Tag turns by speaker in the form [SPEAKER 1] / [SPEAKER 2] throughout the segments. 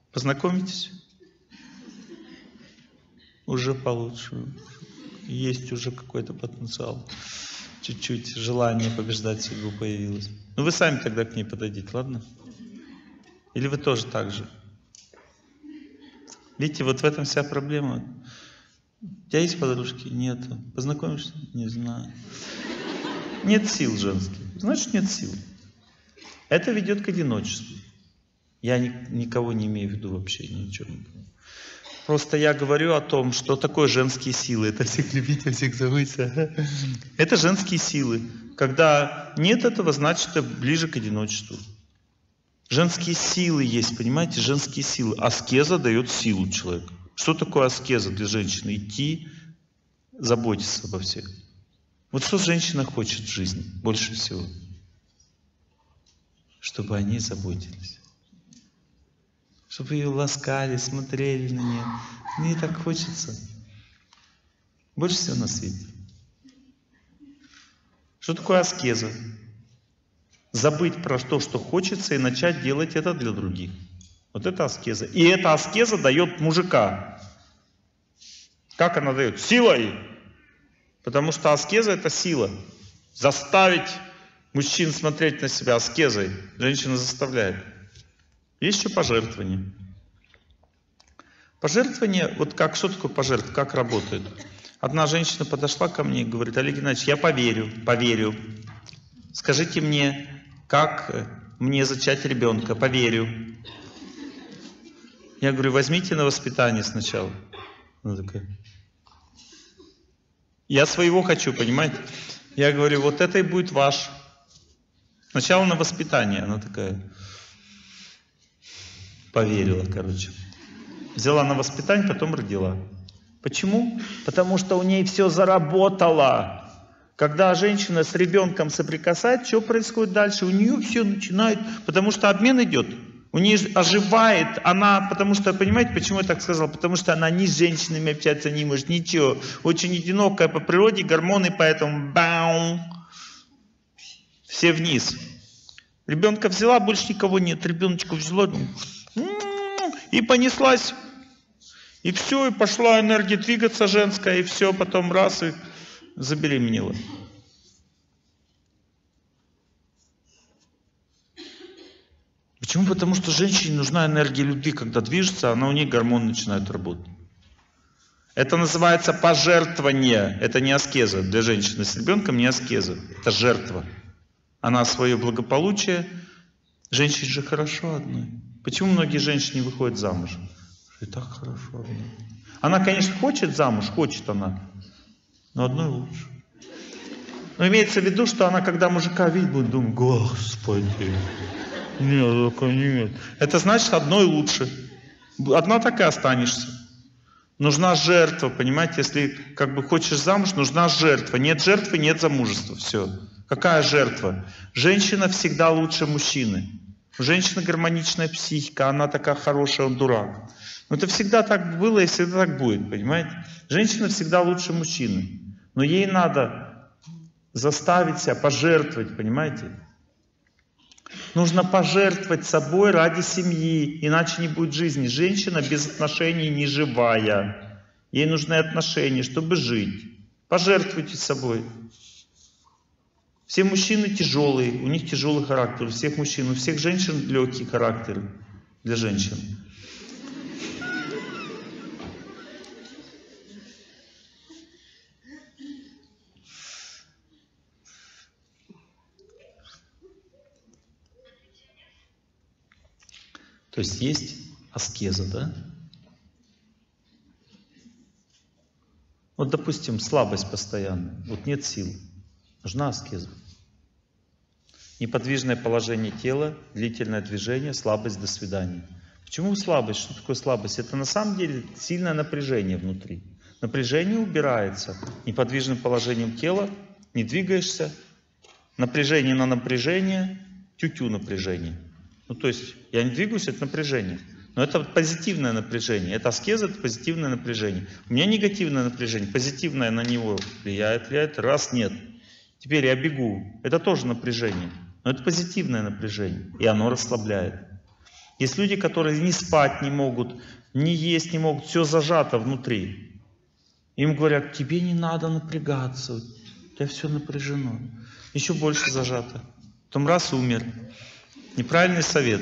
[SPEAKER 1] Познакомитесь? Уже получше. Есть уже какой-то потенциал. Чуть-чуть желание побеждать судьбу появилось. Ну вы сами тогда к ней подойдите, ладно? Или вы тоже так же? Видите, вот в этом вся проблема. У тебя есть подружки? Нету. Познакомишься? Не знаю. Нет сил женских. Значит, нет сил. Это ведет к одиночеству. Я никого не имею в виду вообще, ничего. Просто я говорю о том, что такое женские силы. Это всех любить, а всех забыть. Это женские силы. Когда нет этого, значит, это ближе к одиночеству. Женские силы есть, понимаете? Женские силы. Аскеза дает силу человеку. Что такое аскеза для женщины? Идти, заботиться обо всех. Вот что женщина хочет в жизни больше всего? Чтобы о ней заботились. Чтобы ее ласкали, смотрели на нее. Мне так хочется. Больше всего на свете. Что такое аскеза? Забыть про то, что хочется, и начать делать это для других. Вот это аскеза. И эта аскеза дает мужика. Как она дает? Силой. Потому что аскеза — это сила. Заставить мужчин смотреть на себя аскезой. Женщина заставляет. Есть еще пожертвование. Пожертвование, вот как, что такое пожертвование, как работает? Одна женщина подошла ко мне и говорит: Олег Геннадьевич, я поверю. Скажите мне, как мне зачать ребенка? Поверю. Я говорю: возьмите на воспитание сначала. Она такая: я своего хочу, понимаете? Я говорю: вот это и будет ваш. Сначала на воспитание. Она такая: поверила, короче. Взяла на воспитание, потом родила. Почему? Потому что у ней все заработало. Когда женщина с ребенком соприкасается, что происходит дальше? У нее все начинает, потому что обмен идет. У нее оживает она, потому что, понимаете, почему я так сказал? Потому что она ни с женщинами общаться не может, ничего. Очень одинокая по природе, гормоны, поэтому баум, все вниз. Ребенка взяла, больше никого нет. Ребеночку взяла и понеслась. И все, и пошла энергия двигаться женская, и все, потом раз, и забеременела. Почему? Потому что женщине нужна энергия любви, когда движется, она у нее гормоны начинают работать. Это называется пожертвование, это не аскеза. Для женщины с ребенком не аскеза, это жертва. Она свое благополучие, женщине же хорошо одной. Почему многие женщины выходят замуж? И так хорошо одной. Она, конечно, хочет замуж, хочет она, но одной лучше. Но имеется в виду, что она, когда мужика видит, будет думать: Господи, нет, только нет. Это значит, одной лучше. Одна так и останешься. Нужна жертва, понимаете? Если как бы хочешь замуж, нужна жертва. Нет жертвы, нет замужества. Все. Какая жертва? Женщина всегда лучше мужчины. У женщины гармоничная психика, она такая хорошая, он дурак. Но это всегда так было и всегда так будет, понимаете? Женщина всегда лучше мужчины. Но ей надо заставить себя пожертвовать, понимаете? Нужно пожертвовать собой ради семьи, иначе не будет жизни. Женщина без отношений не живая. Ей нужны отношения, чтобы жить. Пожертвуйте собой. Все мужчины тяжелые, у них тяжелый характер. У всех мужчин, у всех женщин легкий характер для женщин. То есть есть аскеза, да? Вот, допустим, слабость постоянная, вот нет сил, нужна аскеза. Неподвижное положение тела, длительное движение, слабость, до свидания. Почему слабость? Что такое слабость? Это на самом деле сильное напряжение внутри. Напряжение убирается неподвижным положением тела, не двигаешься, напряжение на напряжение, тю-тю напряжение. Ну, то есть, я не двигаюсь, это напряжение. Но это позитивное напряжение. Это аскеза, это позитивное напряжение. У меня негативное напряжение, позитивное на него влияет, раз нет. Теперь я бегу. Это тоже напряжение. Но это позитивное напряжение. И оно расслабляет. Есть люди, которые ни спать не могут, ни есть не могут, все зажато внутри. Им говорят, тебе не надо напрягаться, у тебя все напряжено. Еще больше зажато. Потом раз умер. Неправильный совет.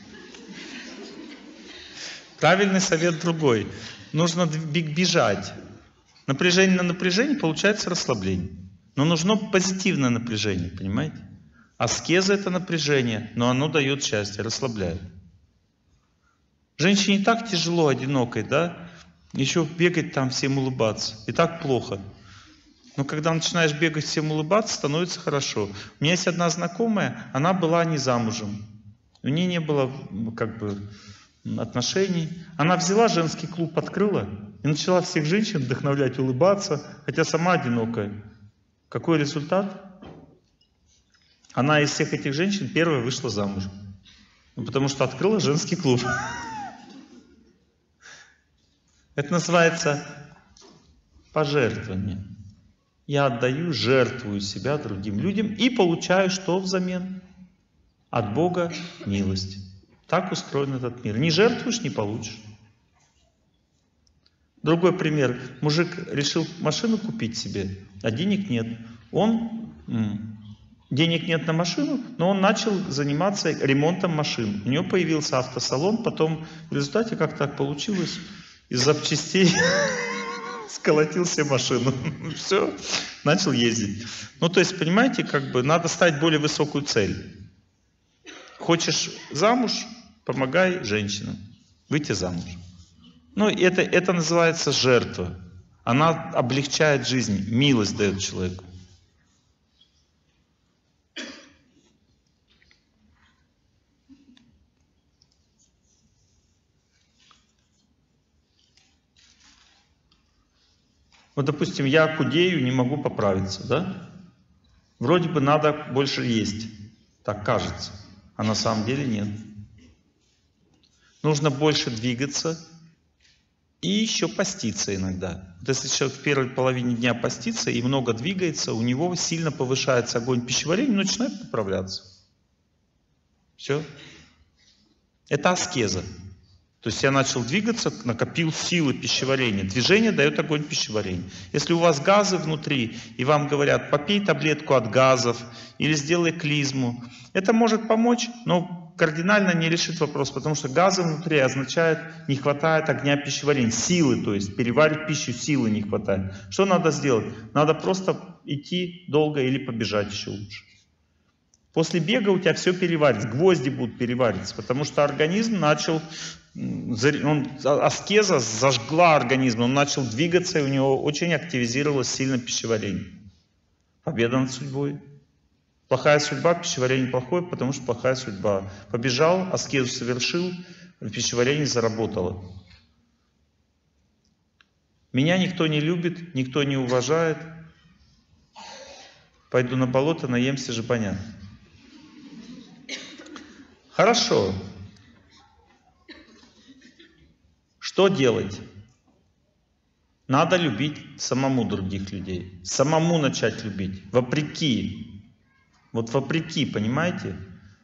[SPEAKER 1] Правильный совет другой. Нужно бежать. Напряжение на напряжение, получается расслабление. Но нужно позитивное напряжение, понимаете? Аскеза — это напряжение, но оно дает счастье, расслабляет. Женщине так тяжело, одинокой, да? Еще бегать там, всем улыбаться. И так плохо. Но когда начинаешь бегать, всем улыбаться, становится хорошо. У меня есть одна знакомая, она была не замужем. У нее не было как бы отношений. Она взяла женский клуб, открыла и начала всех женщин вдохновлять, улыбаться, хотя сама одинокая. Какой результат? Она из всех этих женщин первая вышла замуж. Ну, потому что открыла женский клуб. Это называется пожертвование. Я отдаю, жертвую себя другим людям и получаю что взамен? От Бога милость. Так устроен этот мир. Не жертвуешь — не получишь. Другой пример. Мужик решил машину купить себе, а денег нет. Денег нет на машину, но он начал заниматься ремонтом машин. У него появился автосалон, потом в результате как так получилось, из запчастей сколотил себе машину. Все, начал ездить. Ну, то есть, понимаете, как бы надо ставить более высокую цель. Хочешь замуж — помогай женщинам выйти замуж. Ну, это называется жертва. Она облегчает жизнь, милость дает человеку. Вот, допустим, я худею, не могу поправиться, да? Вроде бы надо больше есть, так кажется, а на самом деле нет. Нужно больше двигаться и еще поститься иногда. Вот если человек в первой половине дня постится и много двигается, у него сильно повышается огонь пищеварения, начинает поправляться. Все. Это аскеза. То есть я начал двигаться, накопил силы пищеварения. Движение дает огонь пищеварения. Если у вас газы внутри, и вам говорят, попей таблетку от газов, или сделай клизму, это может помочь, но кардинально не решит вопрос, потому что газы внутри означает, не хватает огня пищеварения, силы, то есть переварить пищу, силы не хватает. Что надо сделать? Надо просто идти долго или побежать еще лучше. После бега у тебя все переварится, гвозди будут перевариться, потому что организм начал, аскеза зажгла организм, он начал двигаться, и у него очень активизировалось сильно пищеварение. Победа над судьбой. Плохая судьба, пищеварение плохое, потому что плохая судьба. Побежал, аскезу совершил, пищеварение заработало. Меня никто не любит, никто не уважает. Пойду на болото, наемся же, понятно. Хорошо. Что делать? Надо любить самому других людей. Самому начать любить. Вопреки. Вот вопреки, понимаете?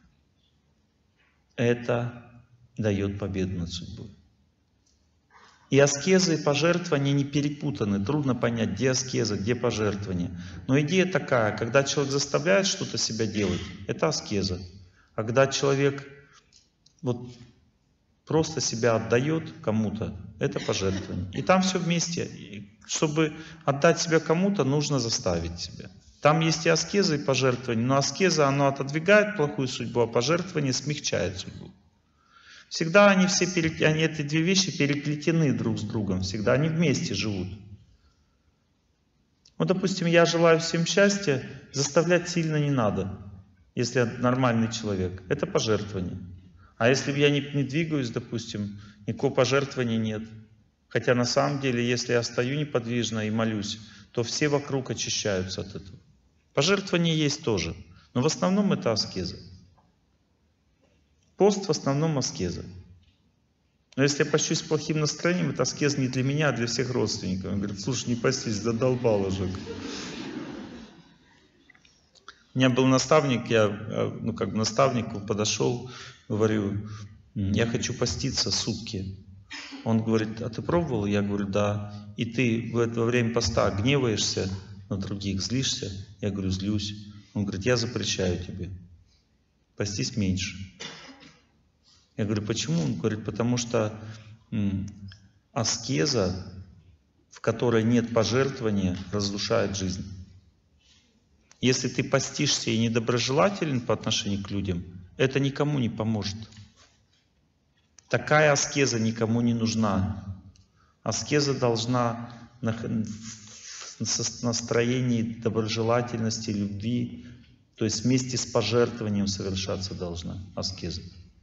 [SPEAKER 1] Это дает победу над судьбой. И аскеза, и пожертвования не перепутаны. Трудно понять, где аскеза, где пожертвование. Но идея такая, когда человек заставляет что-то себя делать, это аскеза. А когда человек вот просто себя отдает кому-то, это пожертвование. И там все вместе. И чтобы отдать себя кому-то, нужно заставить себя. Там есть и аскеза, и пожертвование. Но аскеза, она отодвигает плохую судьбу, а пожертвование смягчает судьбу. Всегда они эти две вещи переплетены друг с другом. Всегда они вместе живут. Вот, допустим, я желаю всем счастья, заставлять сильно не надо. Если я нормальный человек, это пожертвование. А если я не двигаюсь, допустим, никакого пожертвования нет. Хотя на самом деле, если я стою неподвижно и молюсь, то все вокруг очищаются от этого. Пожертвование есть тоже, но в основном это аскеза. Пост в основном аскеза. Но если я пощусь с плохим настроением, это аскеза не для меня, а для всех родственников. Он говорит, слушай, не постись, задолбал уже. У меня был наставник, я к наставнику подошел, говорю, я хочу поститься сутки. Он говорит, а ты пробовал? Я говорю, да. И ты во время поста гневаешься на других, злишься? Я говорю, злюсь. Он говорит, я запрещаю тебе. Постись меньше. Я говорю, почему? Он говорит, потому что аскеза, в которой нет пожертвования, разрушает жизнь. Если ты постишься и недоброжелателен по отношению к людям, это никому не поможет. Такая аскеза никому не нужна. Аскеза должна в настроении доброжелательности, любви, то есть вместе с пожертвованием совершаться должна аскеза.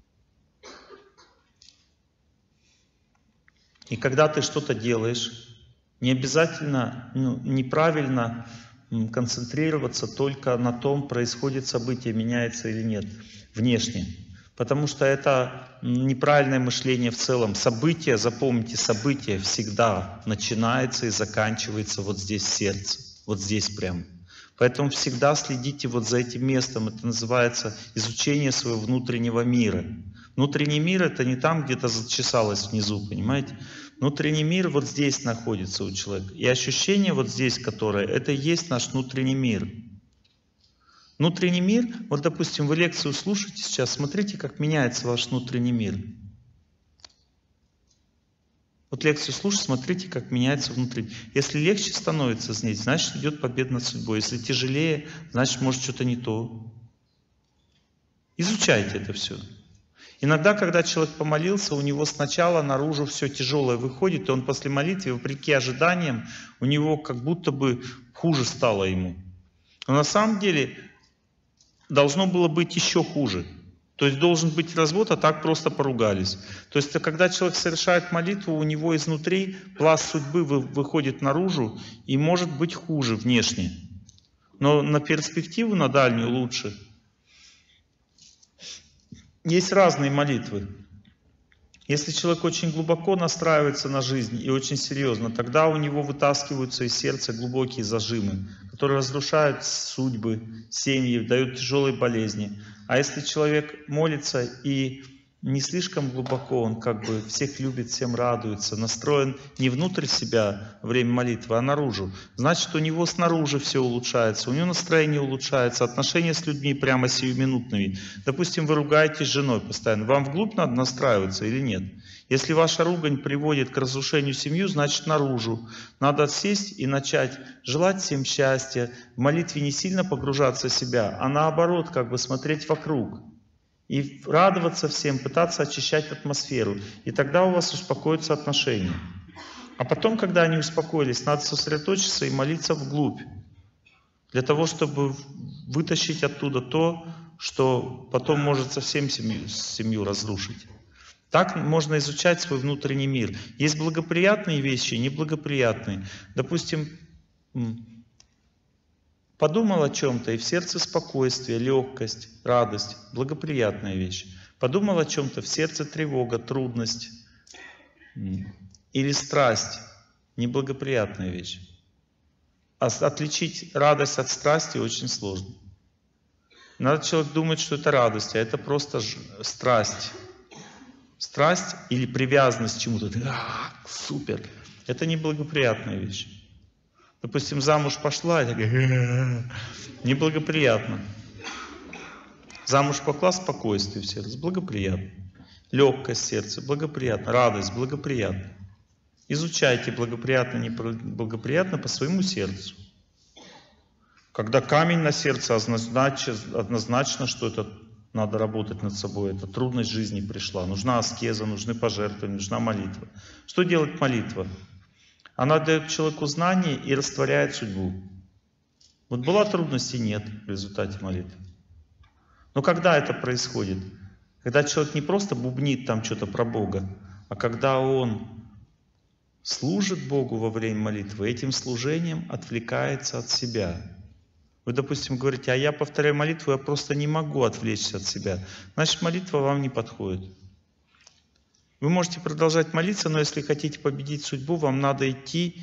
[SPEAKER 1] И когда ты что-то делаешь, не обязательно, неправильно концентрироваться только на том, происходит событие, меняется или нет, внешне. Потому что это неправильное мышление в целом. Событие, запомните, событие всегда начинается и заканчивается вот здесь в сердце, вот здесь прям. Поэтому всегда следите вот за этим местом. Это называется изучение своего внутреннего мира. Внутренний мир — это не там, где-то зачесалось внизу, понимаете? Внутренний мир вот здесь находится у человека. И ощущение вот здесь, которое, это и есть наш внутренний мир. Внутренний мир, вот допустим, вы лекцию слушаете сейчас, смотрите, как меняется ваш внутренний мир. Вот лекцию слушаете, смотрите, как меняется внутренний. Если легче становится здесь, значит идет победа над судьбой. Если тяжелее, значит может что-то не то. Изучайте это все. Иногда, когда человек помолился, у него сначала наружу все тяжелое выходит, и он после молитвы, вопреки ожиданиям, у него как будто бы хуже стало ему. Но на самом деле должно было быть еще хуже. То есть должен быть развод, а так просто поругались. То есть когда человек совершает молитву, у него изнутри пласт судьбы выходит наружу, и может быть хуже внешне. Но на перспективу, на дальнюю лучше. Есть разные молитвы. Если человек очень глубоко настраивается на жизнь и очень серьезно, тогда у него вытаскиваются из сердца глубокие зажимы, которые разрушают судьбы, семьи, дают тяжелые болезни. А если человек молится и не слишком глубоко, он как бы всех любит, всем радуется, настроен не внутрь себя во время молитвы, а наружу, значит, у него снаружи все улучшается, у него настроение улучшается, отношения с людьми прямо сиюминутными. Допустим, вы ругаетесь с женой постоянно, вам вглубь надо настраиваться или нет? Если ваша ругань приводит к разрушению семьи, значит наружу. Надо сесть и начать желать всем счастья, в молитве не сильно погружаться в себя, а наоборот, как бы смотреть вокруг. И радоваться всем, пытаться очищать атмосферу. И тогда у вас успокоятся отношения. А потом, когда они успокоились, надо сосредоточиться и молиться вглубь. Для того, чтобы вытащить оттуда то, что потом может совсем семью разрушить. Так можно изучать свой внутренний мир. Есть благоприятные вещи и неблагоприятные. Допустим, подумал о чем-то, и в сердце спокойствие, легкость, радость, благоприятная вещь. Подумал о чем-то, в сердце тревога, трудность или страсть, неблагоприятная вещь. А отличить радость от страсти очень сложно. Надо человек думать, что это радость, а это просто страсть. Страсть или привязанность к чему-то. Супер. Это неблагоприятная вещь. Допустим, замуж пошла, и такая, неблагоприятно. Замуж пошла, спокойствие в сердце, благоприятно. Легкость в сердце, благоприятно. Радость, благоприятно. Изучайте благоприятно, неблагоприятно по своему сердцу. Когда камень на сердце, однозначно, что это надо работать над собой. Это трудность жизни пришла. Нужна аскеза, нужны пожертвования, нужна молитва. Что делает молитва? Она дает человеку знание и растворяет судьбу. Вот была трудность и нет в результате молитвы. Но когда это происходит? Когда человек не просто бубнит там что-то про Бога, а когда он служит Богу во время молитвы, этим служением отвлекается от себя. Вы, допустим, говорите, а я повторяю молитву, я просто не могу отвлечься от себя. Значит, молитва вам не подходит. Вы можете продолжать молиться, но если хотите победить судьбу, вам надо идти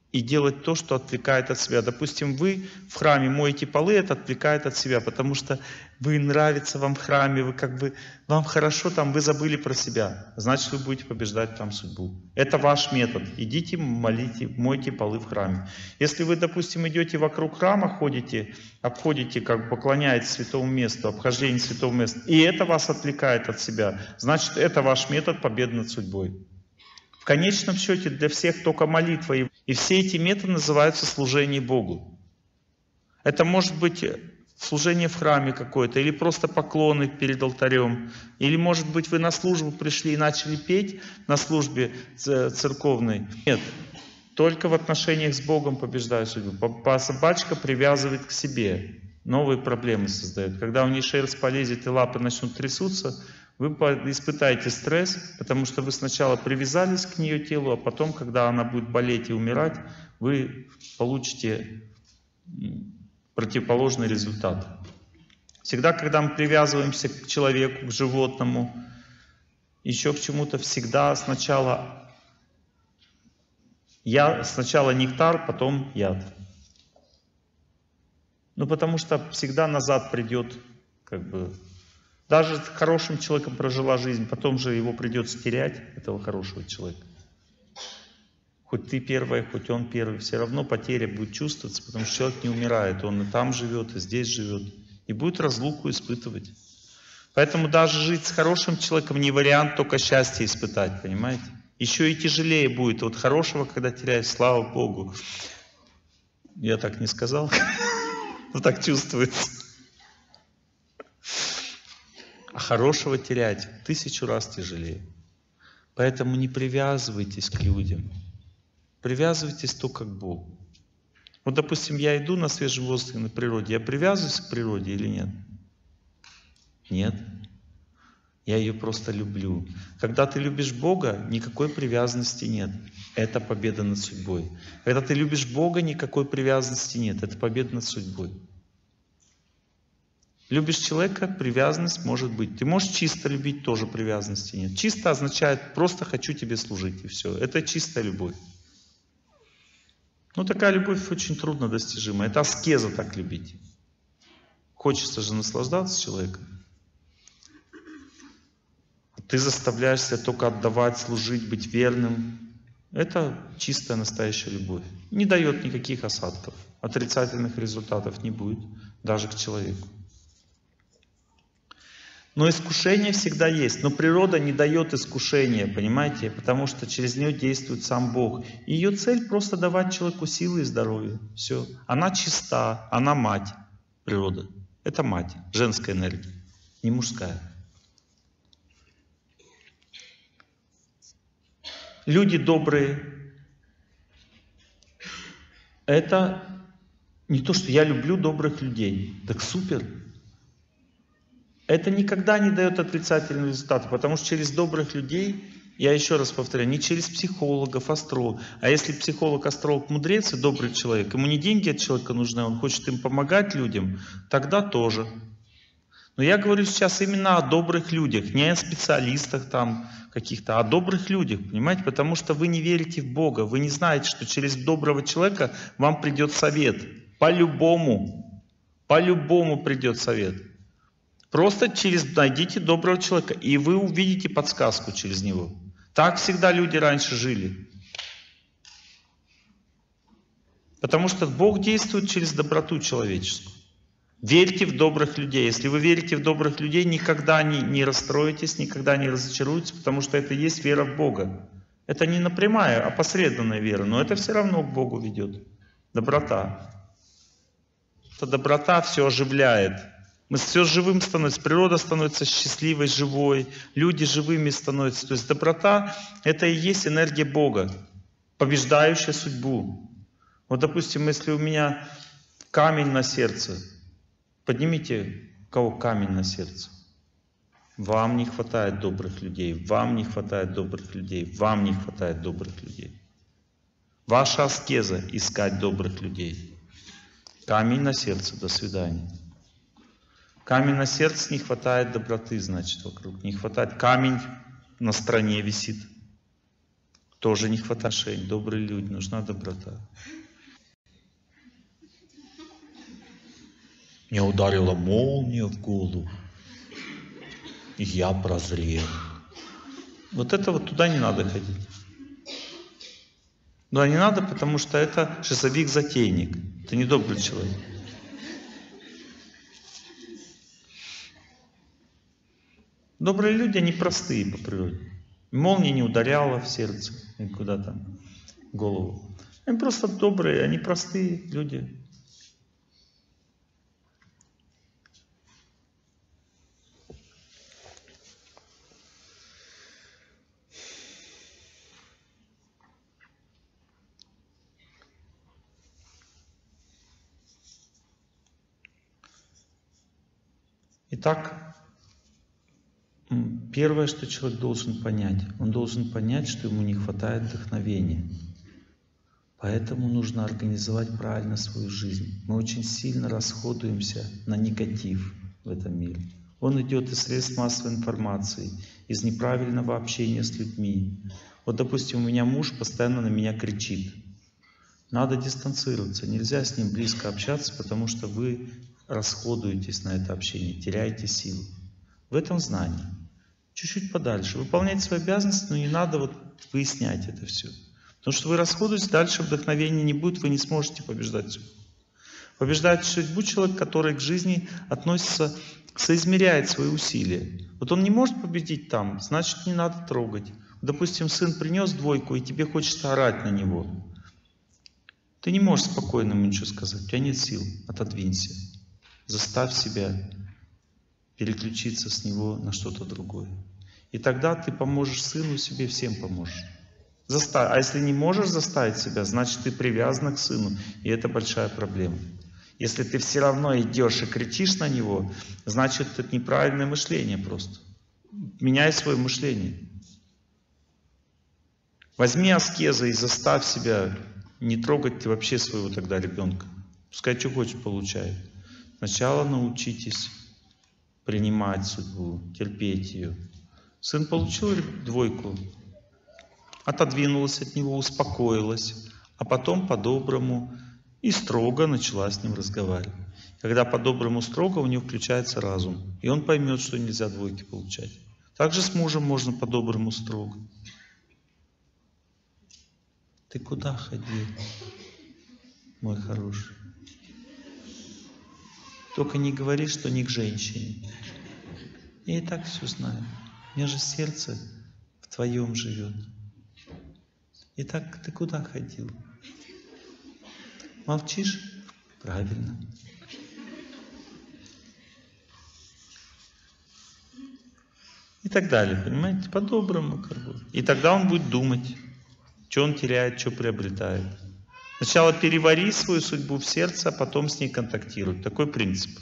[SPEAKER 1] и делать то, что отвлекает от себя. Допустим, вы в храме моете полы, это отвлекает от себя, потому что вы нравится вам в храме, вы как бы, вам хорошо там, вы забыли про себя. Значит, вы будете побеждать там судьбу. Это ваш метод. Идите, молите, мойте полы в храме. Если вы, допустим, идете вокруг храма, ходите, обходите, как бы поклоняетесь святому месту, обхождение святого места, и это вас отвлекает от себя, значит, это ваш метод победы над судьбой. В конечном счете для всех только молитва. И все эти методы называются служение Богу. Это может быть служение в храме какое-то, или просто поклоны перед алтарем. Или может быть вы на службу пришли и начали петь на службе церковной. Нет, только в отношениях с Богом побеждаю судьбу. Собачка привязывает к себе, новые проблемы создает. Когда у нее шерсть полезет и лапы начнут трясутся, вы испытаете стресс, потому что вы сначала привязались к нее телу, а потом, когда она будет болеть и умирать, вы получите противоположный результат. Всегда, когда мы привязываемся к человеку, к животному, еще к чему-то, всегда сначала нектар, потом яд. Ну, потому что всегда назад придет, как бы... Даже с хорошим человеком прожила жизнь, потом же его придется терять, этого хорошего человека. Хоть ты первая, хоть он первый, все равно потеря будет чувствоваться, потому что человек не умирает, он и там живет, и здесь живет, и будет разлуку испытывать. Поэтому даже жить с хорошим человеком не вариант только счастье испытать, понимаете? Еще и тяжелее будет. Вот хорошего, когда теряешь, слава Богу. Я так не сказал, но так чувствуется. А хорошего терять в 1000 раз тяжелее. Поэтому не привязывайтесь к людям. Привязывайтесь только к Богу. Вот, допустим, я иду на свежем воздухе, на природе. Я привязываюсь к природе или нет? Нет. Я ее просто люблю. Когда ты любишь Бога, никакой привязанности нет. Это победа над судьбой. Когда ты любишь Бога, никакой привязанности нет. Это победа над судьбой. Любишь человека, привязанность может быть. Ты можешь чисто любить, тоже привязанности нет. Чисто означает просто хочу тебе служить, и все. Это чистая любовь. Ну такая любовь очень трудно достижима. Это аскеза так любить. Хочется же наслаждаться человеком. Ты заставляешь себя только отдавать, служить, быть верным. Это чистая настоящая любовь. Не дает никаких осадков. Отрицательных результатов не будет, даже к человеку. Но искушение всегда есть. Но природа не дает искушения, понимаете? Потому что через нее действует сам Бог. И ее цель просто давать человеку силы и здоровье. Все. Она чиста, она мать. Природа. Это мать. Женская энергия, не мужская. Люди добрые. Это не то, что я люблю добрых людей. Так супер. Это никогда не дает отрицательного результата, потому что через добрых людей, я еще раз повторяю, не через психологов, астрологов. А если психолог, астролог, мудрец и добрый человек, ему не деньги от человека нужны, он хочет им помогать людям, тогда тоже. Но я говорю сейчас именно о добрых людях, не о специалистах там каких-то, а о добрых людях, понимаете? Потому что вы не верите в Бога, вы не знаете, что через доброго человека вам придет совет. По-любому придет совет. Просто найдите доброго человека, и вы увидите подсказку через него. Так всегда люди раньше жили. Потому что Бог действует через доброту человеческую. Верьте в добрых людей. Если вы верите в добрых людей, никогда не расстроитесь, никогда не разочаруетесь, потому что это и есть вера в Бога. Это не напрямая, а посредственная вера, но это все равно к Богу ведет. Доброта. Эта доброта все оживляет. Мы все живым становимся, природа становится счастливой, живой, люди живыми становятся. То есть доброта — это и есть энергия Бога, побеждающая судьбу. Вот, допустим, если у меня камень на сердце, поднимите, у кого камень на сердце. Вам не хватает добрых людей, вам не хватает добрых людей, вам не хватает добрых людей. Ваша аскеза — искать добрых людей. Камень на сердце, до свидания. Камень на сердце, не хватает доброты, значит, вокруг. Не хватает. Камень на стороне висит. Тоже не хватает отношений. Добрые люди, нужна доброта. Меня ударила молния в голову, и я прозрел. Вот это вот туда не надо ходить. Туда не надо, потому что это шизовик-затейник. Это не добрый человек. Добрые люди, они простые по природе. Молния не ударяла в сердце, куда там, в голову. Они просто добрые, они простые люди. Итак, первое, что человек должен понять, он должен понять, что ему не хватает вдохновения. Поэтому нужно организовать правильно свою жизнь. Мы очень сильно расходуемся на негатив в этом мире. Он идет из средств массовой информации, из неправильного общения с людьми. Вот, допустим, у меня муж постоянно на меня кричит. Надо дистанцироваться, нельзя с ним близко общаться, потому что вы расходуетесь на это общение, теряете силу. В этом знании. Чуть-чуть подальше. Выполнять свои обязанности, но не надо вот выяснять это все. Потому что вы расходуетесь, дальше вдохновения не будет, вы не сможете побеждать судьбу. Побеждает судьбу человек, который к жизни относится, соизмеряет свои усилия. Вот он не может победить там, значит не надо трогать. Допустим, сын принес двойку, и тебе хочется орать на него. Ты не можешь спокойно ему ничего сказать, у тебя нет сил, отодвинься. Заставь себя переключиться с него на что-то другое. И тогда ты поможешь сыну, себе всем поможешь. А если не можешь заставить себя, значит ты привязан к сыну, и это большая проблема. Если ты все равно идешь и кричишь на него, значит это неправильное мышление просто. Меняй свое мышление. Возьми аскезы и заставь себя не трогать вообще своего тогда ребенка. Пускай что хочет, получает. Сначала научитесь принимать судьбу, терпеть ее. Сын получил двойку, отодвинулась от него, успокоилась, а потом по-доброму и строго начала с ним разговаривать. Когда по-доброму строго, у него включается разум, и он поймет, что нельзя двойки получать. Также с мужем можно по-доброму строго. Ты куда ходил, мой хороший? Только не говори, что не к женщине. Я и так все знаю. У меня же сердце в твоем живет. Итак, ты куда ходил? Молчишь? Правильно. И так далее, понимаете? По-доброму как бы. И тогда он будет думать, что он теряет, что приобретает. Сначала перевари свою судьбу в сердце, а потом с ней контактируй. Такой принцип.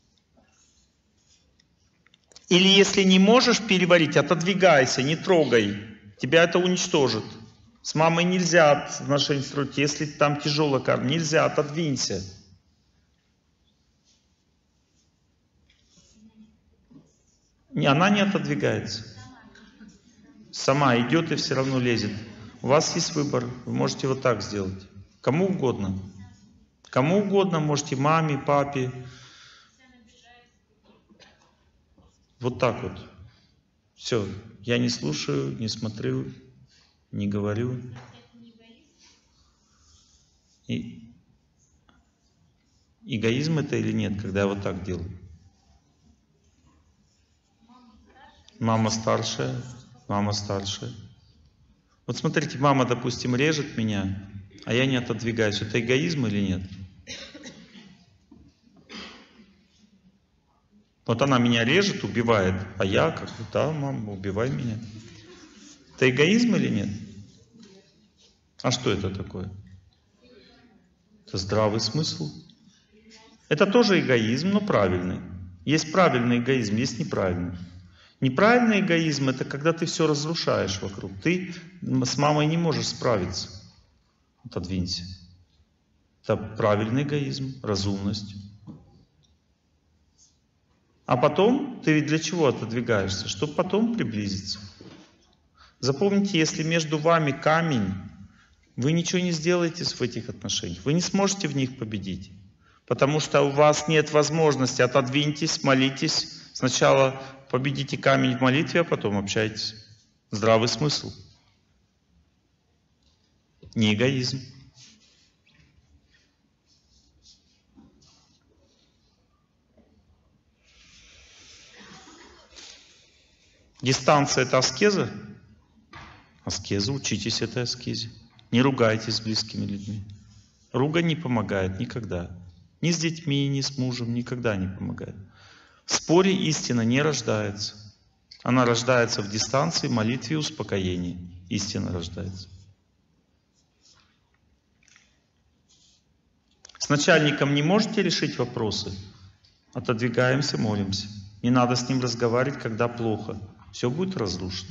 [SPEAKER 1] Или если не можешь переварить, отодвигайся, не трогай. Тебя это уничтожит. С мамой нельзя отношения строить. Если там тяжелая карма, нельзя, отодвинься. Она не отодвигается. Сама идет и все равно лезет. У вас есть выбор. Вы можете вот так сделать. Кому угодно. Кому угодно, можете маме, папе. Вот так вот. Все. Я не слушаю, не смотрю, не говорю. И эгоизм это или нет, когда я вот так делаю? Мама старшая, мама старшая. Вот смотрите, мама, допустим, режет меня, а я не отодвигаюсь. Это эгоизм или нет? Вот она меня режет, убивает, а я как бы, да, мама, убивай меня. Это эгоизм или нет? А что это такое? Это здравый смысл. Это тоже эгоизм, но правильный. Есть правильный эгоизм, есть неправильный. Неправильный эгоизм — это когда ты все разрушаешь вокруг. Ты с мамой не можешь справиться. Отодвинься. Это правильный эгоизм, разумность. А потом, ты ведь для чего отодвигаешься? Чтобы потом приблизиться. Запомните, если между вами камень, вы ничего не сделаете в этих отношениях. Вы не сможете в них победить. Потому что у вас нет возможности. Отодвиньтесь, молитесь. Сначала победите камень в молитве, а потом общайтесь. Здравый смысл. Не эгоизм. Дистанция — это аскеза? Аскеза, учитесь этой аскезе. Не ругайтесь с близкими людьми. Ругань не помогает никогда. Ни с детьми, ни с мужем никогда не помогает. В споре истина не рождается. Она рождается в дистанции, молитве и успокоении. Истина рождается. С начальником не можете решить вопросы? Отодвигаемся, молимся. Не надо с ним разговаривать, когда плохо. Все будет разрушено.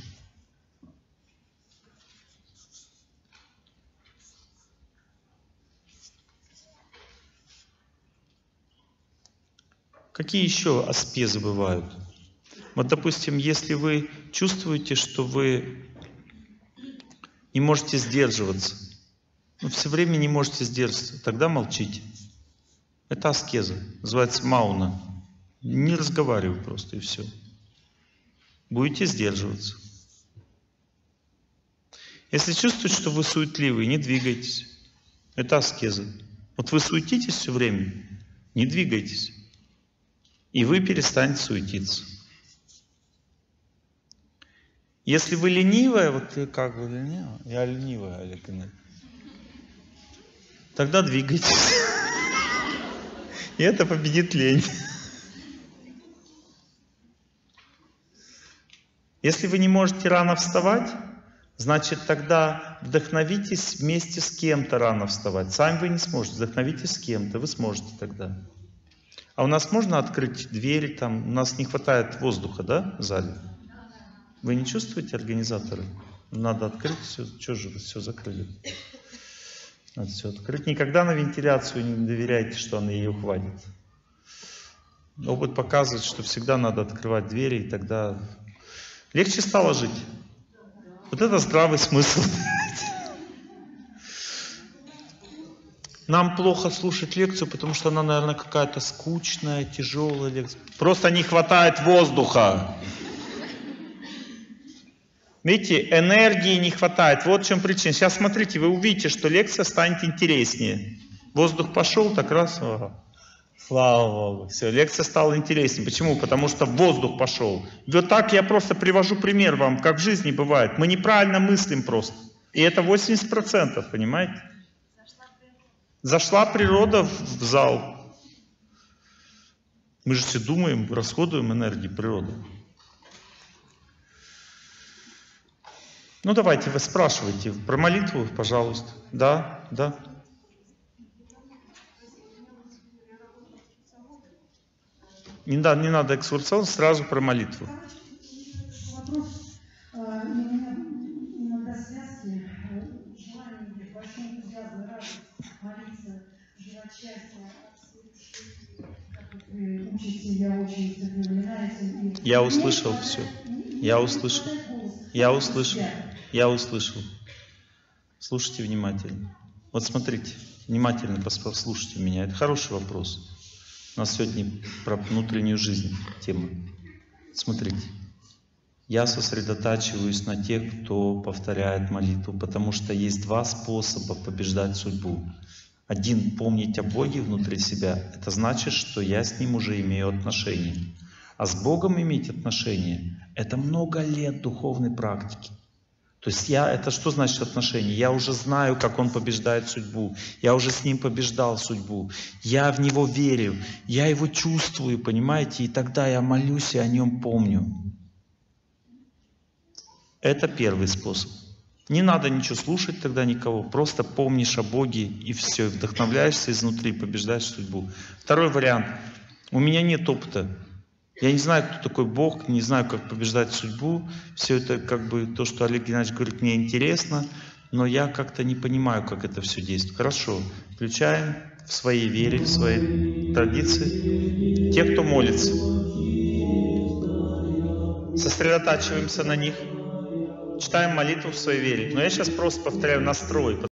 [SPEAKER 1] Какие еще аспезы бывают? Вот, допустим, если вы чувствуете, что вы не можете сдерживаться, все время не можете сдерживаться, тогда молчите. Это аскеза, называется мауна. Не разговаривай просто, и все. Будете сдерживаться. Если чувствуете, что вы суетливый, не двигайтесь. Это аскеза. Вот вы суетитесь все время, не двигайтесь. И вы перестанете суетиться. Если вы ленивая, вот ты как бы ленивая, я ленивая, Олег Игнатьевич, тогда двигайтесь. И это победит лень. Если вы не можете рано вставать, значит тогда вдохновитесь вместе с кем-то рано вставать. Сами вы не сможете, вдохновитесь с кем-то, вы сможете тогда. А у нас можно открыть двери, там, у нас не хватает воздуха, да, в зале? Вы не чувствуете, организаторы? Надо открыть все, что же вы все закрыли? Надо все открыть. Никогда на вентиляцию не доверяйте, что она ее хватит. Опыт показывает, что всегда надо открывать двери, и тогда легче стало жить. Вот это здравый смысл. Нам плохо слушать лекцию, потому что она, наверное, какая-то скучная, тяжелая лекция. Просто не хватает воздуха. Видите, энергии не хватает. Вот в чем причина. Сейчас смотрите, вы увидите, что лекция станет интереснее. Воздух пошел, так раз. Слава Богу. Все, лекция стала интереснее. Почему? Потому что воздух пошел. Вот так я просто привожу пример вам, как в жизни бывает. Мы неправильно мыслим просто. И это 80%, понимаете? Зашла природа в зал. Мы же все думаем, расходуем энергию природы. Ну давайте, вы спрашивайте про молитву, пожалуйста. Да, да. Не надо экскурсион, сразу про молитву.
[SPEAKER 2] Вопрос. Иногда связки, желание или большой энтузиазм, радость, молиться, желать счастья, как вы учите, я очень напоминаете.
[SPEAKER 1] Я услышал все. Я услышал. Я услышал. Я услышал. Слушайте внимательно. Вот смотрите, внимательно послушайте меня. Это хороший вопрос. У нас сегодня про внутреннюю жизнь тема. Смотрите. Я сосредотачиваюсь на тех, кто повторяет молитву, потому что есть два способа побеждать судьбу. Один — помнить о Боге внутри себя. Это значит, что я с Ним уже имею отношения. А с Богом иметь отношения — это много лет духовной практики. То есть это что значит отношения? Я уже знаю, как Он побеждает судьбу. Я уже с Ним побеждал судьбу. Я в Него верю. Я Его чувствую, понимаете? И тогда я молюсь и о Нем помню. Это первый способ. Не надо ничего слушать тогда никого. Просто помнишь о Боге и все. Вдохновляешься изнутри, побеждаешь судьбу. Второй вариант. У меня нет опыта. Я не знаю, кто такой Бог, не знаю, как побеждать судьбу. Все это как бы то, что Олег Геннадьевич говорит, мне интересно, но я как-то не понимаю, как это все действует. Хорошо, включаем в своей вере, в своей традиции. Те, кто молится, сосредотачиваемся на них. читаем молитву в своей вере. Но я сейчас просто повторяю настрой.